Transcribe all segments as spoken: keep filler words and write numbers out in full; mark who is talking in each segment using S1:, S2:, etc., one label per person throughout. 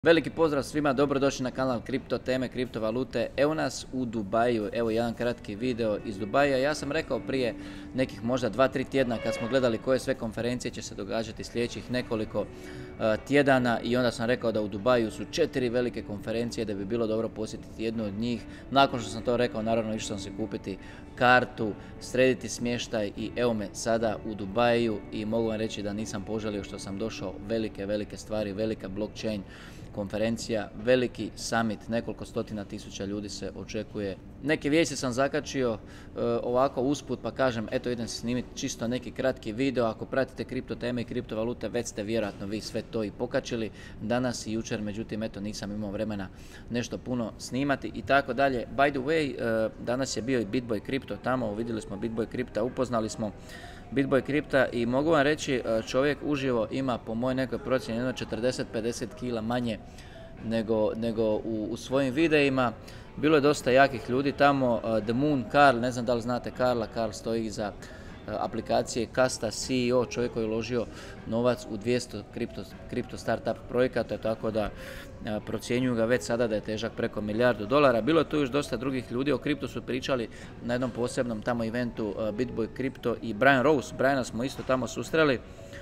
S1: Veliki pozdrav svima, dobrodošli na kanal Kripto teme, kriptovalute. Evo nas u Dubaju, evo jedan kratki video iz Dubaja. Ja sam rekao prije nekih možda dva tri tjedna kad smo gledali koje sve konferencije će se događati sljedećih nekoliko uh, tjedana i onda sam rekao da u Dubaju su četiri velike konferencije da bi bilo dobro posjetiti jednu od njih. Nakon što sam to rekao, naravno išao sam se kupiti kartu, srediti smještaj i evo me sada u Dubaju i mogu vam reći da nisam požalio što sam došao. Velike, velike stvari, velika blockchain konferencija, veliki summit, nekoliko stotina tisuća ljudi se očekuje. Neke vijesti sam zakačio e, ovako usput pa kažem eto idem snimiti čisto neki kratki video. Ako pratite kripto teme i kriptovalute već ste vjerojatno vi sve to i pokačili danas i jučer, međutim eto nisam imao vremena nešto puno snimati i tako dalje. By the way, e, danas je bio i BitBoy Crypto tamo, vidjeli smo BitBoy Crypta, upoznali smo BitBoy Crypta i mogu vam reći čovjek uživo ima po mojoj nekoj procjeni jedno četrdeset do pedeset kila manje nego, nego u, u svojim videima. Bilo je dosta jakih ljudi tamo. The Moon Karl, ne znam da li znate Karla, Karl stoji iza aplikacije Kasta, C E O, čovjek koji je uložio novac u dvjesto kripto, kripto startup projekata, tako da a, procjenjuju ga već sada da je težak preko milijardu dolara. Bilo je tu još dosta drugih ljudi, o kriptu su pričali na jednom posebnom tamo eventu a, BitBoy Crypto i Brian Rose. Briana smo isto tamo susreli.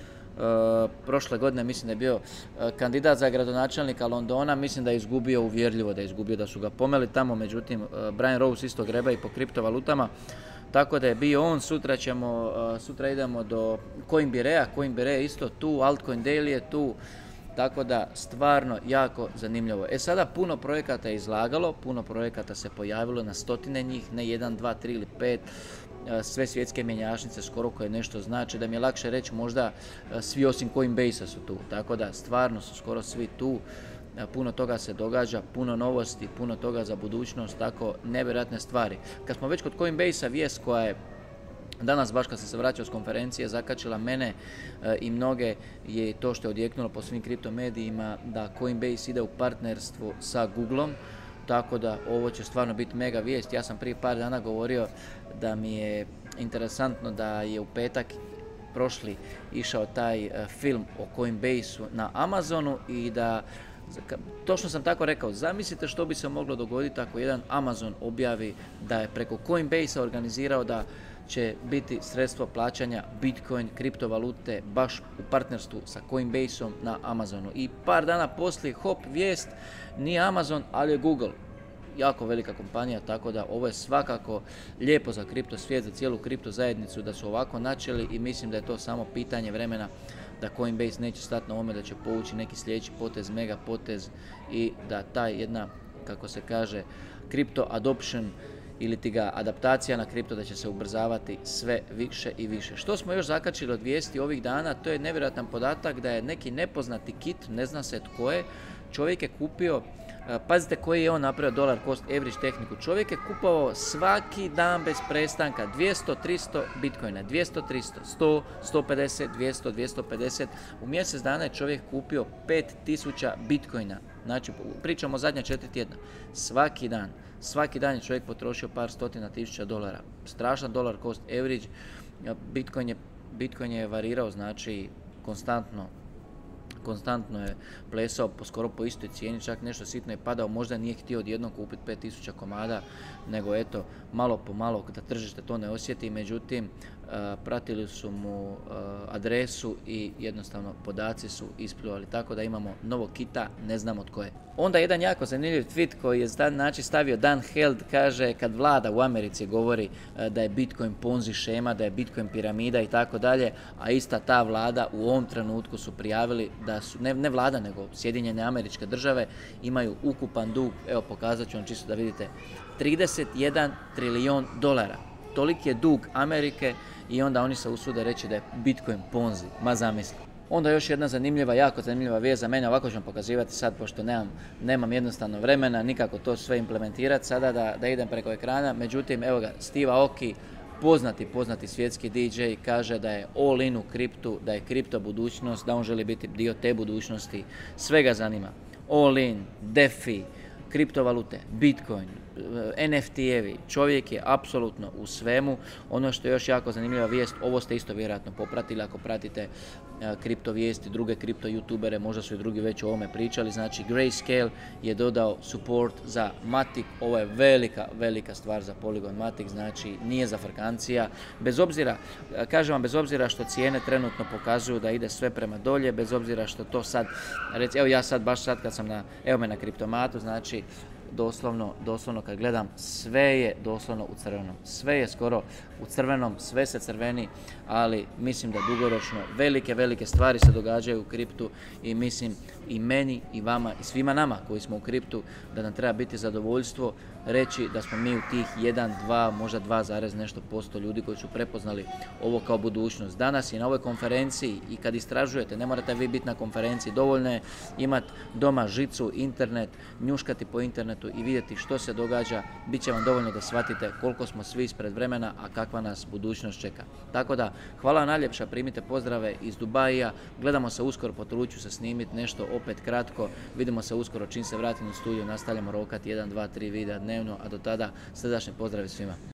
S1: Uh, prošle godine mislim da je bio uh, kandidat za gradonačelnika Londona, mislim da je izgubio uvjerljivo, da je izgubio, da su ga pomeli tamo, međutim uh, Brian Rose isto greba i po kriptovalutama, tako da je bio on. Sutra ćemo, uh, sutra idemo do Coinbirea, Coinbire je isto tu, Altcoin Daily je tu, tako da stvarno jako zanimljivo. E sada puno projekata je izlagalo, puno projekata se pojavilo, na stotine njih, ne jedan, dva, tri ili pet, sve svjetske mjenjačnice skoro koje nešto znači, da mi je lakše reći možda svi osim Coinbase-a su tu, tako da stvarno su skoro svi tu, puno toga se događa, puno novosti, puno toga za budućnost, tako nevjerojatne stvari. Kad smo već kod Coinbase-a, vijest koja je danas, baš kad sam se vraćao s konferencije, zakačila mene e, i mnoge, je to što je odjeknulo po svim kriptomedijima da Coinbase ide u partnerstvo sa Googlom, tako da ovo će stvarno biti mega vijest. Ja sam prije par dana govorio da mi je interesantno da je u petak prošli išao taj e, film o Coinbase-u na Amazonu i da, točno sam tako rekao, zamislite što bi se moglo dogoditi ako jedan Amazon objavi da je preko Coinbase-a organizirao da će biti sredstvo plaćanja Bitcoin, kriptovalute baš u partnerstvu sa Coinbase-om na Amazonu. I par dana poslije, hop, vijest, nije Amazon, ali je Google. Jako velika kompanija, tako da ovo je svakako lijepo za kripto svijet, za cijelu kripto zajednicu da su ovako načeli i mislim da je to samo pitanje vremena da Coinbase neće stati na ovome, da će povući neki sljedeći potez, mega potez i da ta jedna, kako se kaže, kripto adoption ili ti ga adaptacija na kripto da će se ubrzavati sve više i više. Što smo još zakačili od vijesti ovih dana, to je nevjerojatan podatak da je neki nepoznati kit, ne zna se tko je, čovjek je kupio, pazite koji je on napravio dollar cost average tehniku, čovjek je kupovao svaki dan bez prestanka dvjesto, tristo bitcoina, dvjesto, tristo, sto, sto pedeset, dvjesto, dvjesto pedeset, u mjesec dana je čovjek kupio pet tisuća bitcoina, znači pričamo o zadnja četiri tjedna, svaki dan. Svaki dan je čovjek potrošio par stotina tisuća dolara. Strašan dollar cost average. Bitcoin je, Bitcoin je varirao, znači konstantno, konstantno je plesao po, skoro po istoj cijeni, čak nešto sitno je padao, možda nije htio odjednom kupiti pet tisuća komada, nego eto, malo po malo da tržište to ne osjeti, međutim, uh, pratili su mu uh, adresu i jednostavno podaci su ispljuvali, tako da imamo novog kita, ne znamo tko je. Onda jedan jako zanimljiv tweet koji je znači stavio Dan Held, kaže kad vlada u Americi govori uh, da je Bitcoin ponzi šema, da je Bitcoin piramida i tako dalje, a ista ta vlada u ovom trenutku su prijavili da su, ne, ne vlada nego Sjedinjene Američke Države, imaju ukupan dug, evo pokazat ću vam čisto da vidite, trideset jedan trilijon dolara. Toliki je dug Amerike i onda oni se usude reći da je Bitcoin ponzi, ma zamisli. Onda još jedna zanimljiva, jako zanimljiva vijest za mene, ovako ću vam pokazivati sad, pošto nemam, nemam jednostavno vremena, nikako to sve implementirati sada da, da idem preko ekrana, međutim, evo ga, Steve Aoki, poznati, poznati svjetski D J, kaže da je all in u kriptu, da je kripto budućnost, da on želi biti dio te budućnosti, sve ga zanima. All in, DeFi, kriptovalute, Bitcoin, N F T-evi, čovjek je apsolutno u svemu. Ono što je još jako zanimljiva vijest, ovo ste isto vjerojatno popratili ako pratite kripto vijesti, druge kripto youtubere, možda su i drugi već o ovome pričali, znači Grayscale je dodao support za Matic, ovo je velika, velika stvar za Polygon Matic, znači nije za frkancija, bez obzira, kažem vam, bez obzira što cijene trenutno pokazuju da ide sve prema dolje, bez obzira što to sad, reci, evo ja sad, baš sad kad sam na, evo me na kriptomatu, znači doslovno, doslovno kad gledam, sve je doslovno u crvenom. Sve je skoro u crvenom, sve se crveni, ali mislim da dugoročno velike, velike stvari se događaju u kriptu i mislim i meni i vama i svima nama koji smo u kriptu da nam treba biti zadovoljstvo reći da smo mi u tih jedan, dva, možda dva zarez nešto posto ljudi koji su prepoznali ovo kao budućnost. Danas je na ovoj konferenciji i kad istražujete, ne morate vi biti na konferenciji, dovoljno je imati doma žicu, internet, njuškati po internetu i vidjeti što se događa, bit će vam dovoljno da shvatite koliko smo svi ispred vremena, a kakva nas budućnost čeka. Tako da, hvala najljepša, primite pozdrave iz Dubaija, gledamo se uskoro, potrudit ću se snimiti nešto opet kratko, vidimo se uskoro čim se vratim u studiju, nastavljamo rokati jedan, dva, tri videa dnevno, a do tada srdačni pozdravi svima.